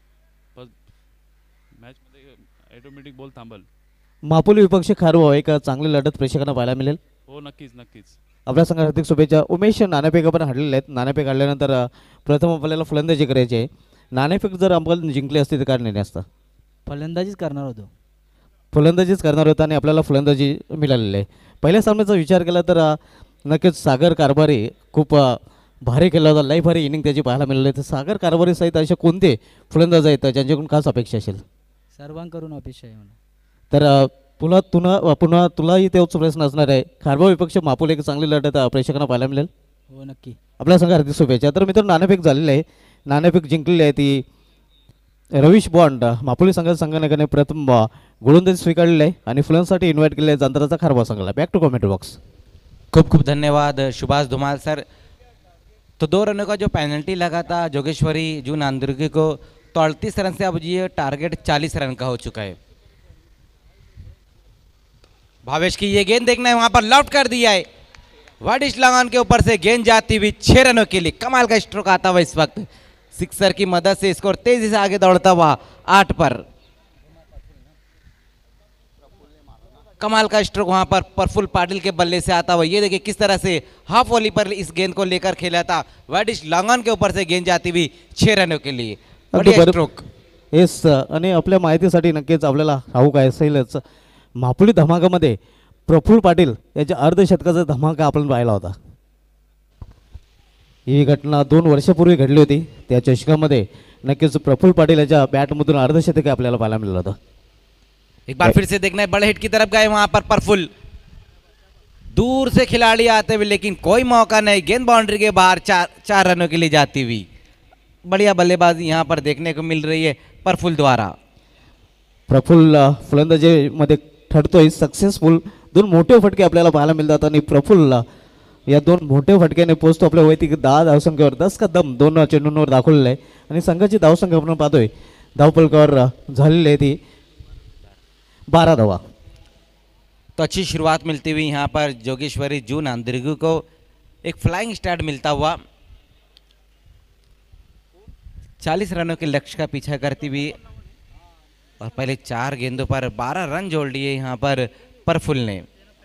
मॅचमध्ये ऑटोमॅटिक बॉल थांबल. मापोली विपक्ष खारबाव एक चांगली लढत प्रेक्षकांना पाहायला मिळेल. हो नक्कीच नक्कीच. आपल्या संघाला हार्दिक शुभेच्छा. उमेश नाणेफेक आपण हरलेले आहेत. नाणेफेक हरल्यानंतर प्रथम आपल्याला फलंदाजी करायची आहे. नाणेफेक जर आपण जिंकली असती तर काय निर्णय असता? फलंदाजीच करणार होतो. फलंदाजीच करणार होता आणि आपल्याला फलंदाजी मिळालेली आहे. पहिल्या सामन्याचा विचार केला तर नक्कीच सागर कारभारी खूप भारी केला होता. लई भारी इनिंग त्याची पाहायला मिळाली. तर सागर कारभारी सहित असे कोणते फलंदाज आहेत ज्यांच्याकडून खास अपेक्षा असेल? सर्वांकडून अपेक्षा आहे मला. तर पुन्हा तुलाही तेच प्रश्न असणार आहे. खारबाव विपक्ष मापोली एक चांगली लढत प्रेक्षकांना पाहायला मिळेल. हो नक्की. आपल्या संघ हार्दिक शुभेच्छा. तर मित्रांनो नाणेफेक झालेली आहे. नाणेफेक जिंकलेली आहे ती रवीश बॉन्ड मापोली संघाने प्रथम गोलंदाजी स्वीकारलेली आहे आणि फलंदाजीसाठी इन्व्हाइट केलेलं आहे जांतराचा खारबाव संघाला. Back to comment box. खूब खूब धन्यवाद सुभाष धुमाल सर. तो 2 रनों का जो पेनल्टी लगा था जोगेश्वरी जू नांदुर्गी को, तो 38 रन से अब ये टारगेट 40 रन का हो चुका है. भावेश की ये गेंद देखना है, वहां पर लॉफ्ट कर दिया है. वाडिश लगान के ऊपर से गेंद जाती हुई 6 रनों के लिए. कमाल का स्ट्रोक आता हुआ इस वक्त सिक्सर की मदद से स्कोर तेजी से आगे दौड़ता हुआ 8 पर। कमाल का स्ट्रोक वहां पर प्रफुल्ल पाटिल के बल्ले से आता हुआ। ये देखिए किस तरह से हाफ वॉली पर इस गेंद को लेकर खेला था। वाइडिश लॉन्ग के ऊपर से गेंद जाती हुई 6 रनों के लिए। बढ़िया स्ट्रोक। येस, आणि आपल्या माहितीसाठी नक्कीच आपल्याला ठाऊक असेलच, मापुली धमाकामध्ये प्रफुल्ल पाटील याच्या अर्धशतकाचा धमाका आपण पाहिला होता. ही घटना 2 वर्षापूर्वी घडली होती. त्या चषकामध्ये नक्कीच प्रफुल्ल पाटील याच्या बॅटमधून अर्धशतक आपल्याला पाहायला मिळालं होतं. एक बार फिर से देखना है, बड़े हिट की तरफ गए वहां पर प्रफुल्ल, दूर से खिलाड़ी आते हुए लेकिन कोई मौका नहीं, गेंद बाउंड्री के बाहर 4 रनों के लिए जाती हुई। बढ़िया बल्लेबाजी यहां पर देखने को मिल रही है प्रफुल्ल द्वारा। प्रफुल्ल फलंदाजीमध्ये ठरतोय सक्सेसफुल. 2 मोठे फटके आपल्याला पाहायला मिळतात आणि प्रफुल्ल या 2 मोठे फटक्याने पोहोचतो आपल्या वैयक्तिक 10 धावसंख्येवर. 10 का दम 2 चेंडूंवर दाखवलेला आहे आणि संघाची धावसंख्या आपण पाहतोय धावफलकावर झालेली आहे ती 12 धावा. तो अच्छी शुरुआत मिलती हुई यहाँ पर जोगेश्वरी जू नांदुर्गी को एक फ्लाइंग स्टार्ट मिलता हुआ 40 रनों के लक्ष्य का पीछा करती हुई और पहले 4 गेंदों पर 12 रन जोड़ लिए यहाँ पर प्रफुल्ल ने।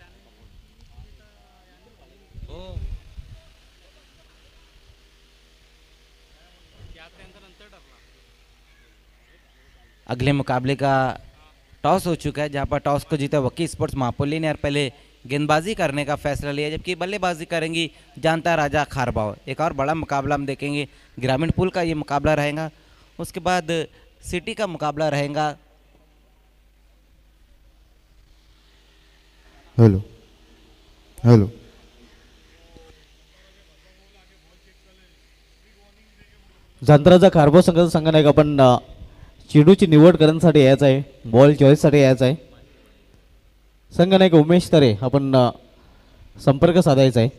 अगले मुकाबले का टॉस हो चुका है, जहां पर टॉस को जीता वकी स्पोर्ट्स मापोली ने और पहले गेंदबाजी करने का फैसला लिया, जबकि बल्लेबाजी करेंगी जानता राजा खारबाव। एक और बड़ा मुकाबला हम देखेंगे, ग्रामीण पुल का ये मुकाबला रहेगा, उसके बाद सिटी का मुकाबला रहेगा। हेलो हेलो जांतराचा खारबो संघाचा संघनायक आपण चेंडूची निवड करण्यासाठी यायचा आहे, बॉल चॉईससाठी यायचा आहे. संघनायक उमेश तरे आपण संपर्क साधायचा आहे.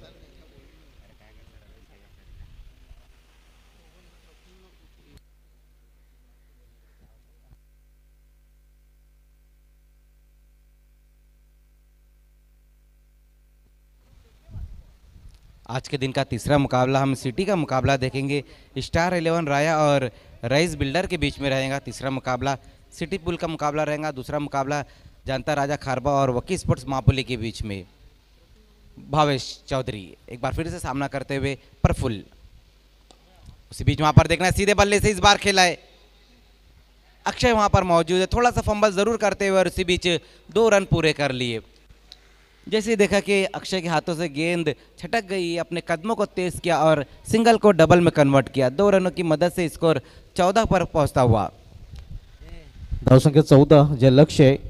आज के दिन का तीसरा मुकाबला हम सिटी का मुकाबला देखेंगे, स्टार 11 राया और रईस बिल्डर के बीच में रहेगा। तीसरा मुकाबला सिटी पुल का मुकाबला रहेगा, दूसरा मुकाबला जानता राजा खारबा और वकी स्पोर्ट्स मापुली के बीच में भावेश चौधरी एक बार फिर से सामना करते हुए प्रफुल्ल। उसी बीच वहां पर देखना है, सीधे बल्ले से इस बार खेला है, अक्षय वहां पर मौजूद है, थोड़ा सा फंबल जरूर करते हुए और उसी बीच 2 रन पूरे कर लिए। जैसे ही देखा कि अक्षय के हाथों से गेंद छटक गई, अपने कदमों को तेज किया और सिंगल को डबल में कन्वर्ट किया। 2 रनों की मदद से स्कोर 14 पर पहुंचता हुआ। धावसंख्या 14 जे लक्ष्य आहे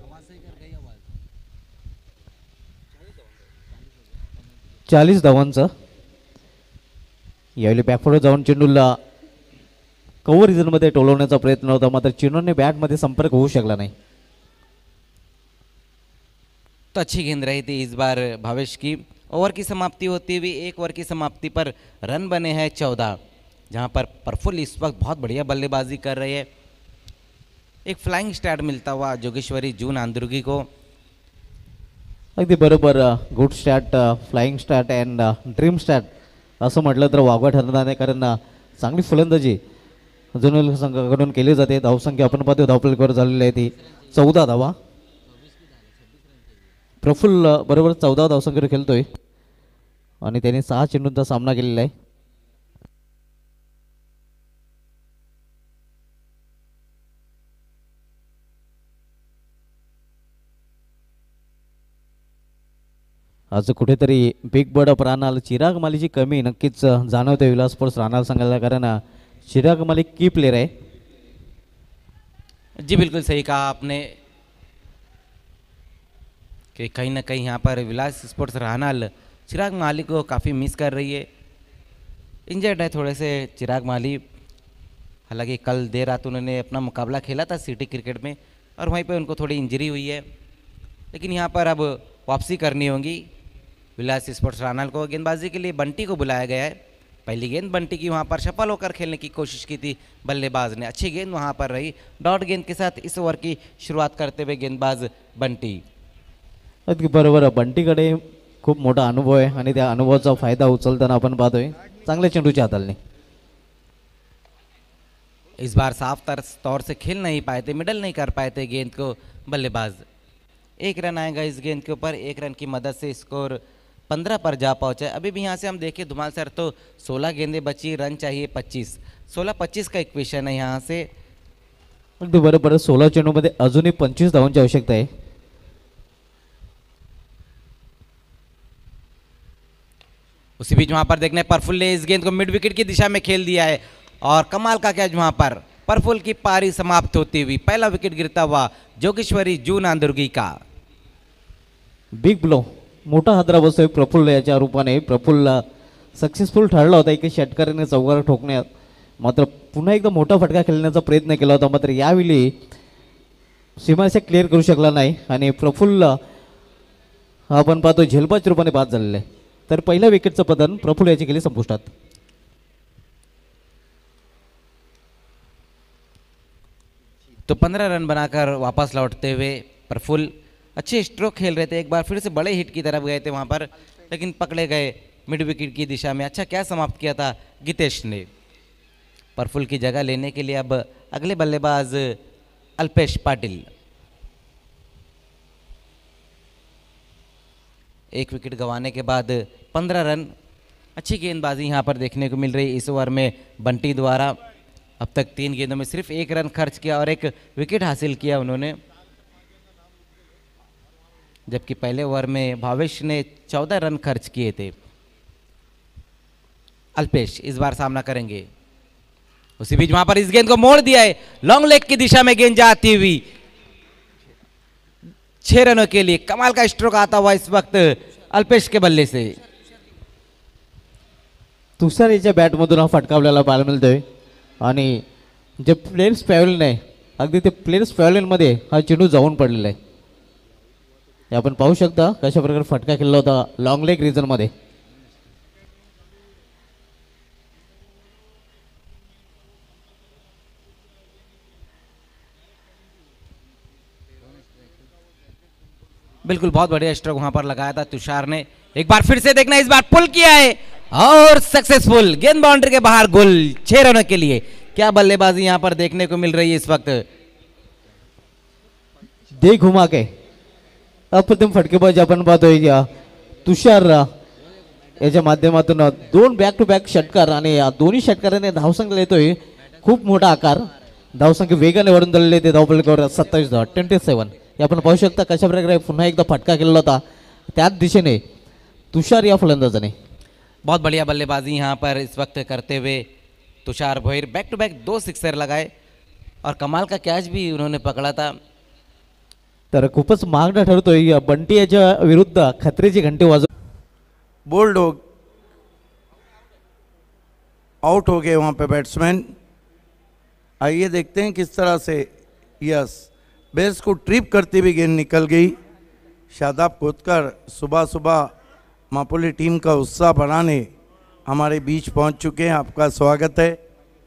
40 धावांचं. यावेळी बॅकफोर्ड जाऊन चेंडूला कव्हर रिजनमध्ये टोलवण्याचा प्रयत्न होता, मात्र चेंडूने बॅटमध्ये संपर्क होऊ शकला नाही. तो अच्छी गेंद रही थी इस बार भावेश की। ओवर की समाप्ति होती हुई 1 ओवर की समाप्ति पर रन बने हैं 14, जहां पर प्रफुल्ल इस वक्त बहुत बढ़िया बल्लेबाजी कर रहे हैं। एक फ्लाइंग स्टार्ट मिलता हुआ जोगेश्वरी जू नांदुर्गी को। अगदी बरोबर. Good start, flying start and dream start असं म्हटलं तर वागवा ठरणार नाही, कारण चांगली फलंदाजी जुन्नर संघाकडून केली जाते. धावसंख्या आपण पाहतो धावफलकावर झालेली आहे ती 14 धावा. प्रफुल्ल बरोबर 14 धावसंख्येवर खेळतोय आणि त्याने 6 चेंडूंचा सामना केलेला आहे. आज कुठेतरी big bird of Ranal Chirag मालीची कमी नक्कीच जाणवते विलास स्पोर्ट्स रानाल संघाला, कारण चिराग माली की प्लेयर आहे. जी बिल्कुल सही कहा आपने कि कहीं ना कहीं यहाँ पर विलास स्पोर्ट्स रानाल चिराग माली को काफ़ी मिस कर रही है। इंजर्ड है थोड़े से चिराग माली, हालांकि कल देर रात उन्होंने अपना मुकाबला खेला था सिटी क्रिकेट में और वहीं पे उनको थोड़ी इंजरी हुई है, लेकिन यहाँ पर अब वापसी करनी होगी विलास स्पोर्ट्स रानाल को। गेंदबाजी के लिए बंटी को बुलाया गया है। पहली गेंद बंटी की, वहाँ पर सफल होकर खेलने की कोशिश की थी बल्लेबाज ने, अच्छी गेंद वहाँ पर रही। डॉट गेंद के साथ इस ओवर की शुरुआत करते हुए गेंदबाज बंटी। अगदी बरोबर. बंटीकडे खूप मोठा अनुभव आहे आणि त्या अनुभवाचा फायदा उचलताना आपण पाहतोय चांगल्या चेंडूच्या हाताळणे. इस बार साफ तौर से खेल नहीं पाए थे, मिडल नहीं कर पाए थे गेंद को बल्लेबाज। 1 रन आएगा इस गेंद के ऊपर, 1 रन की मदद से स्कोर 15 पर जा पहुंचा। अभी भी यहाँ से हम देखें धुमाल सर तो 16 गेंदें बची, रन चाहिए 25, 16-25 का इक्वेशन है यहाँ से। अगदी बरोबर, 16 चेंडूमध्ये अजूनही 25 धावांची आवश्यकता आहे. उसी बीच वहां पर देखने प्रफुल्ल ने इस गेंद को मिड विकेट की दिशा में खेल दिया है और कमाल का कैच वहां पर प्रफुल्ल की पारी समाप्त होती हुई पहला विकेट गिरता हुआ जोगेश्वरी जू नांदुर्गी का. बिग ब्लो, मोठा हादरा बसतोय प्रफुल्ल याच्या रूपाने. प्रफुल्ल सक्सेसफुल ठरला होता एका षटकाराने चौकार ठोकण्यात, मात्र पुन्हा एकदा मोठा फटका खेळण्याचा प्रयत्न केला होता, मात्र यावेळी सीमारेषा क्लिअर करू शकला नाही आणि प्रफुल्ल हा आपण पाहतो झेलबाच्या रूपाने बाद झालेला आहे. तर पहिल्या विकेटचं पतन प्रफुल्ल याची केली संपुष्टात. तो 15 रन बनाकर वापस लौटते हुए प्रफुल्ल अच्छे स्ट्रोक खेल रहे थे, एक बार फिर से बड़े हिट की तरफ गए थे वहां पर, लेकिन पकड़े गए मिड विकेट की दिशा में. अच्छा क्या समाप्त किया था गितेश ने. प्रफुल्ल की जगह लेने के लिए अब अगले बल्लेबाज अल्पेश पाटिल. 1 विकेट गंवाने के बाद 15 रन. अच्छी गेंदबाजी यहाँ पर देखने को मिल रही इस ओवर में बंटी द्वारा. अब तक 3 गेंदों में सिर्फ 1 रन खर्च किया और 1 विकेट हासिल किया उन्होंने, जबकि पहले ओवर में भावेश ने 14 रन खर्च किए थे. अल्पेश इस बार सामना करेंगे. उसी बीच वहां पर इस गेंद को मोड़ दिया है, लॉन्ग लेग की दिशा में गेंद जाती हुई 6 रनों के लिए. कमाल का स्ट्रोक आता हुआ इस वक्त अल्पेश के बल्ले से. तुषार याच्या बॅटमधून हा फटका आपल्याला पाहायला मिळतोय आणि जे प्लेयर्स पॅव्हलियन आहे अगदी ते प्लेयर्स पॅव्हलियनमध्ये हा चेंडू जाऊन पडलेला आहे. हे आपण पाहू शकता कशा प्रकारे फटका केलेला होता लॉंग लेग रिजनमध्ये. बिल्कुल बहुत बढ़िया स्ट्रोक वहां पर लगाया था तुषार ने. एक बार फिर से देखना, इस बार पुल किया है और सक्सेसफुल. गेंद बाउंड्री के बाहर, गोल 6 रनों के लिए. क्या बल्लेबाजी यहां पर देखने को मिल रही है इस वक्त. दे घुमा के अप्रतिम फटकेबाजी आपण पाहतोय या तुषार याच्या माध्यमातून 2 बॅक टू बॅक षटकार आणि या दोन्ही षटकाराने धावसंख्या येतोय खूप मोठा आकार. धावसंख्या वेगाने वाढून दिलेले ते धावफलकावर 27 धावा 27. हे आपण पाहू शकता कशा प्रकारे पुन्हा एकदा फटका केलेला होता त्याच दिशेने तुषार या फलंदाजाने. बहुत बढ़िया बल्लेबाजी यहाँ पर इस वक्त करते हुए Tushar Bhoir back to back 2 sixer लगाए और कमाल का कैच भी उन्होंने पकड़ा था. तर खूपच मागणं ठरतोय या बंटी याच्या विरुद्ध खतरेची घंटे वाजव. बोल्ड हो आउट हो गए वहाँ पे बैट्समैन. आइए देखते हैं किस तरह से. यस, बेस को ट्रिप करती हुई गेंद निकल गई. शादाब कोतकर सुबह सुबह मापोली टीम का उत्साह बढ़ाने हमारे बीच पहुंच चुके हैं. आपका स्वागत है.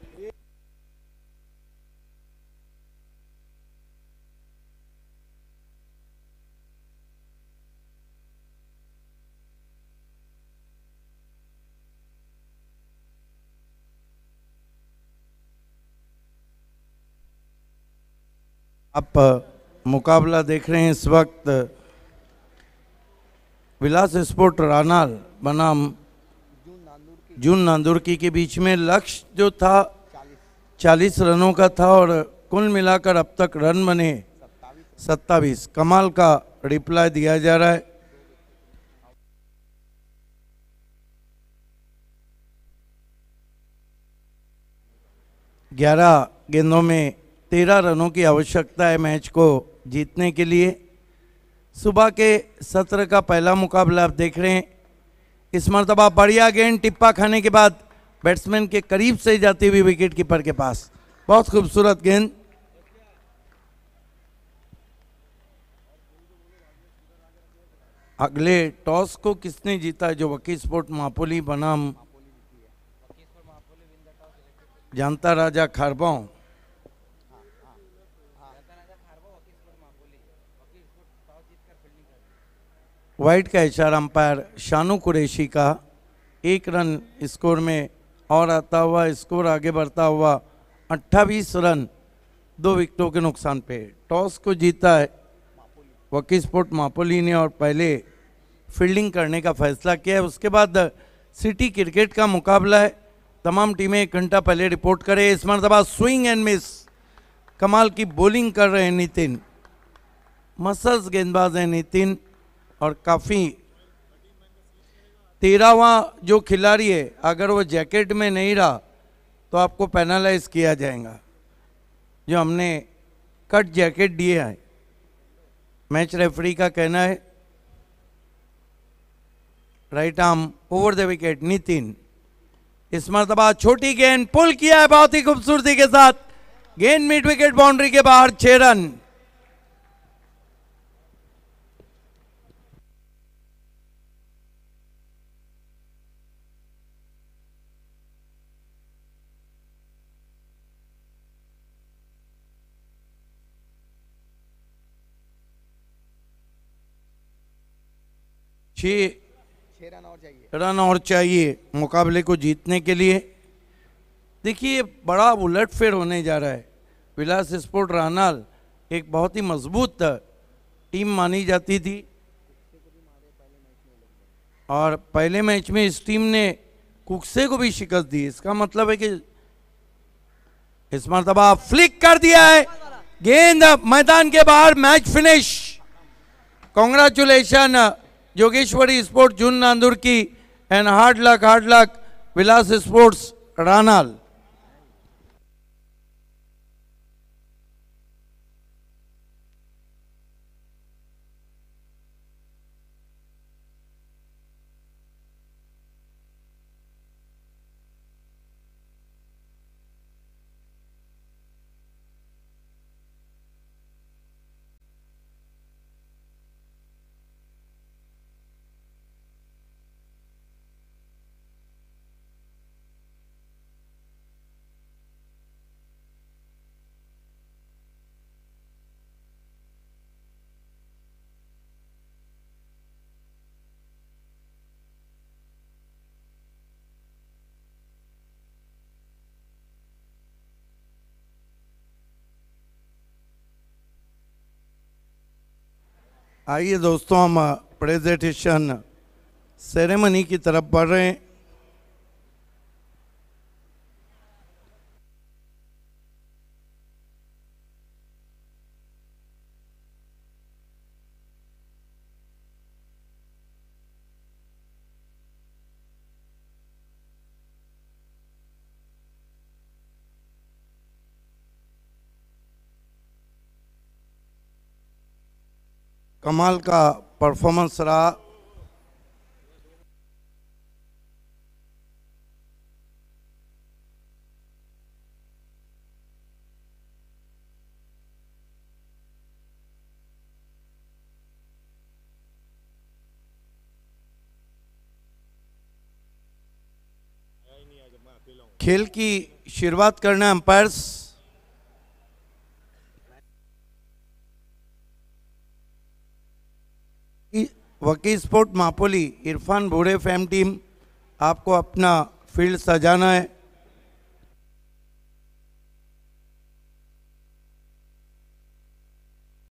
आप मुकाबला देख रहे हैं इस वक्त विलास स्पोर्ट रानाल बनाम जून नांदुर्की के बीच में. लक्ष्य जो था 40 रनों का था और कुल मिलाकर अब तक रन बने 27. कमाल का रिप्लाई दिया जा रहा है. ग्यारह गेंदों में 13 रनों की आवश्यकता है मैच को जीतने के लिए. सुबह के सत्र का पहला मुकाबला आप देख रहे हैं. इस मरतबा बढ़िया गेंद टिप्पा खाने के बाद बैट्समैन के करीब से जाती हुई विकेट कीपर के पास. बहुत खूबसूरत गेंद. अगले टॉस को किसने जीता, जो वकील स्पोर्ट मापोली बनाम जानता राजा खारबांव. वाइड का इशारा अंपायर शानू कुरैशी का. 1 रन स्कोर में और आता हुआ, स्कोर आगे बढ़ता हुआ 28 रन 2 विकेटों के नुकसान पे। टॉस को जीता है वकी स्पोर्ट मापोली ने और पहले फील्डिंग करने का फैसला किया है। उसके बाद सिटी क्रिकेट का मुकाबला है। तमाम टीमें 1 घंटा पहले रिपोर्ट करें। इस मरतबा स्विंग एंड मिस, कमाल की बॉलिंग कर रहे हैं नितिन, मसल्स गेंदबाज हैं नितिन, और काफ़ी 13वां जो खिलाड़ी है अगर वो जैकेट में नहीं रहा तो आपको पेनलाइज किया जाएगा। जो हमने कट जैकेट दिए है, मैच रेफरी का कहना है right arm over the wicket Nitin. इस मरतबा छोटी गेंद पुल किया है बहुत ही खूबसूरती के साथ, गेंद मिड विकेट बाउंड्री के बाहर, 6 रन। रन और चाहिए मुकाबले को जीतने के लिए। देखिए बड़ा उलटफेर होने जा रहा है। विलास स्पोर्ट रानाल एक बहुत ही मजबूत टीम मानी जाती थी और पहले मैच में इस टीम ने कुक्से को भी शिकस्त दी। इसका मतलब है कि इस मरतबा फ्लिक कर दिया है, गेंद मैदान के बाहर, match finish. Congratulation Jogeshwari sport जून नांदूर की and hard luck Vilas sports Ranal. आइए दोस्तों हम प्रेजेंटेशन सेरेमनी की तरफ बढ़ रहे हैं। कमाल का परफॉर्मेंस रहा। खेल की शुरुआत करना अंपायर्स वकी स्पोर्ट मापोली इरफान भूरे फैम टीम, आपको अपना फील्ड सजाना है।